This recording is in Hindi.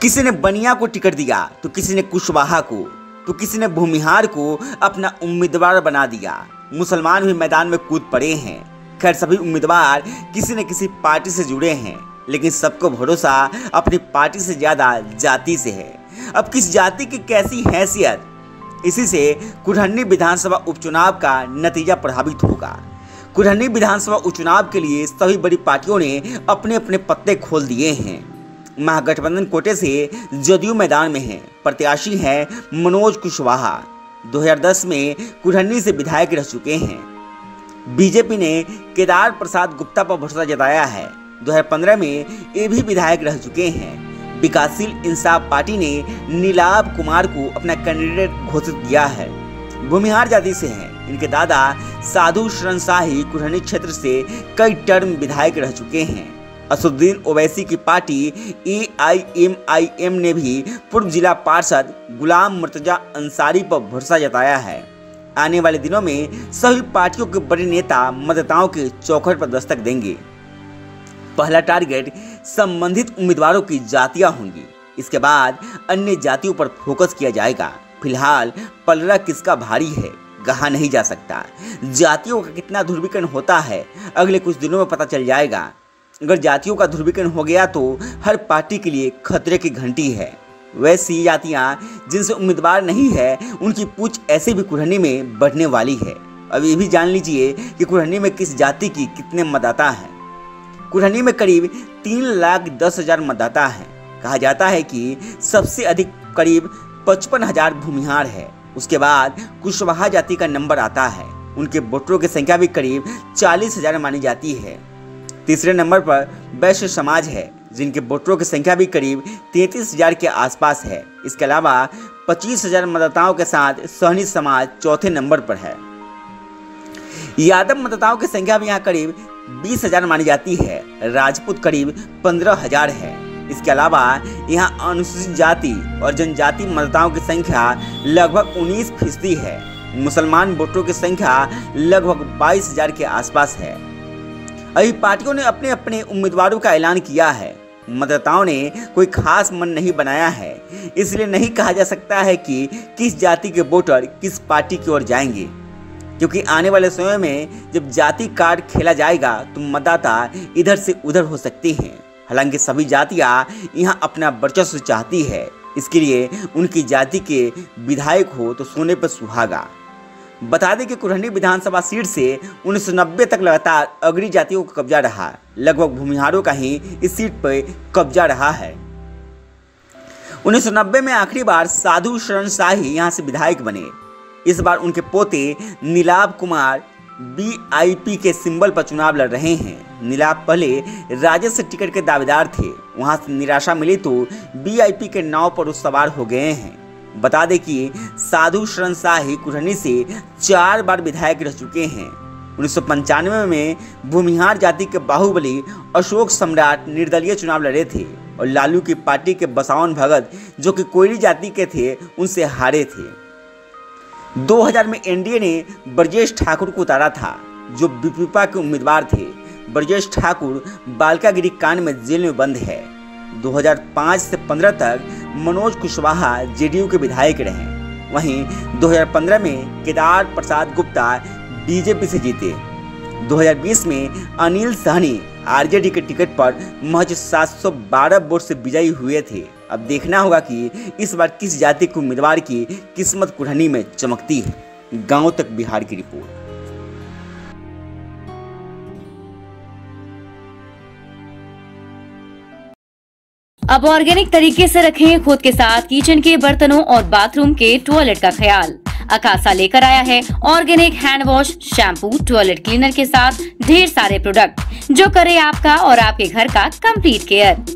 किसी ने बनिया को टिकट दिया तो किसी ने कुशवाहा को, तो किसी ने भूमिहार को अपना उम्मीदवार बना दिया। मुसलमान भी मैदान में कूद पड़े हैं। खैर, सभी उम्मीदवार किसी न किसी पार्टी से जुड़े हैं, लेकिन सबको भरोसा अपनी पार्टी से ज्यादा जाति से है। अब किस जाति की कैसी हैसियत, इसी से कुरहनी विधानसभा उपचुनाव का नतीजा प्रभावित होगा। कुरहनी विधानसभा उपचुनाव के लिए सभी बड़ी पार्टियों ने अपने अपने पत्ते खोल दिए हैं। महागठबंधन कोटे से जदयू मैदान में है। प्रत्याशी हैं मनोज कुशवाहा। 2010 में कुरहनी से विधायक रह चुके हैं। बीजेपी ने केदार प्रसाद गुप्ता पर भरोसा जताया है। 2015 में ये भी विधायक रह चुके हैं। विकासशील इंसाफ पार्टी ने नीलाभ कुमार को अपना कैंडिडेट घोषित किया है। भूमिहार जाति से हैं। इनके दादा साधु शरण शाही कुरहनी क्षेत्र से कई टर्म विधायक रह चुके हैं। असदुद्दीन ओवैसी की पार्टी AIMIM ने भी पूर्व जिला पार्षद गुलाम मुर्तजा अंसारी पर भरोसा जताया है। आने वाले दिनों में सभी पार्टियों के बड़े नेता मतदाताओं के चौखट पर दस्तक देंगे। पहला टारगेट संबंधित उम्मीदवारों की जातियां होंगी। इसके बाद अन्य जातियों पर फोकस किया जाएगा। फिलहाल पलड़ा किसका भारी है कहा नहीं जा सकता। जातियों का कितना ध्रुवीकरण होता है अगले कुछ दिनों में पता चल जाएगा। अगर जातियों का ध्रुवीकरण हो गया तो हर पार्टी के लिए खतरे की घंटी है। वैसी जातियां जिनसे उम्मीदवार नहीं है, उनकी पूछ ऐसे भी कुरहनी में बढ़ने वाली है। अब ये भी जान लीजिए कि कुरहनी में किस जाति की कितने मतदाता हैं। कुरहनी में करीब 3,10,000 मतदाता हैं। कहा जाता है कि सबसे अधिक करीब 55,000 भूमिहार है। उसके बाद कुशवाहा जाति का नंबर आता है। उनके वोटरों की संख्या भी करीब 40,000 मानी जाती है। तीसरे नंबर पर वैश्य समाज है, जिनके वोटरों की संख्या भी करीब 33,000 के आसपास है। इसके अलावा 25,000 मतदाताओं के साथ सहनी समाज चौथे नंबर पर है। यादव मतदाताओं की संख्या भी यहाँ करीब 20,000 मानी जाती है। राजपूत करीब 15,000 है। इसके अलावा यहाँ अनुसूचित जाति और जनजाति मतदाताओं की संख्या लगभग 19% है। मुसलमान वोटरों की संख्या लगभग 22,000 के आसपास है। अभी पार्टियों ने अपने अपने उम्मीदवारों का ऐलान किया है। मतदाताओं ने कोई खास मन नहीं बनाया है, इसलिए नहीं कहा जा सकता है कि किस जाति के वोटर किस पार्टी की ओर जाएंगे, क्योंकि आने वाले समय में जब जाति कार्ड खेला जाएगा तो मतदाता इधर से उधर हो सकते हैं। हालांकि सभी जातियां यहां अपना वर्चस्व चाहती है, इसके लिए उनकी जाति के विधायक हो तो सोने पर सुहागा। बता दें कि कुरहनी विधानसभा सीट से 1990 तक लगातार अग्रणी जातियों का कब्जा रहा। लगभग भूमिहारों का ही इस सीट पर कब्जा रहा है। 1990 में आखिरी बार साधु शरण शाही यहां से विधायक बने। इस बार उनके पोते नीलाभ कुमार BIP के सिंबल पर चुनाव लड़ रहे हैं। नीलाभ पहले राजद से टिकट के दावेदार थे। वहां से निराशा मिली तो BIP के नाव पर वो सवार हो गए हैं। बता दें कि साधु शरण शाही कुरहनी से 4 बार विधायक रह चुके हैं। 1995 में भूमिहार जाति के बाहुबली अशोक सम्राट निर्दलीय चुनाव लड़े थे और लालू की पार्टी के बसावन भगत, जो कि कोयली जाति के थे, उनसे हारे थे। 2000 में NDA ने ब्रजेश ठाकुर को उतारा था, जो बीपीपा के उम्मीदवार थे। ब्रजेश ठाकुर बालकागिरी कांड में जेल में बंद है। 2005 से 15 तक मनोज कुशवाहा JDU के विधायक रहे। वहीं 2015 में केदार प्रसाद गुप्ता BJP से जीते। 2020 में अनिल सहनी RJD के टिकट पर महज 712 वोट से विजयी हुए थे। अब देखना होगा कि इस बार किस जाति के उम्मीदवार की किस्मत कुरहनी में चमकती है। गांव तक बिहार की रिपोर्ट। अब ऑर्गेनिक तरीके से रखें खुद के साथ किचन के बर्तनों और बाथरूम के टॉयलेट का ख्याल। अकासा लेकर आया है organic hand wash, shampoo, toilet cleaner के साथ ढेर सारे प्रोडक्ट जो करे आपका और आपके घर का कंप्लीट केयर।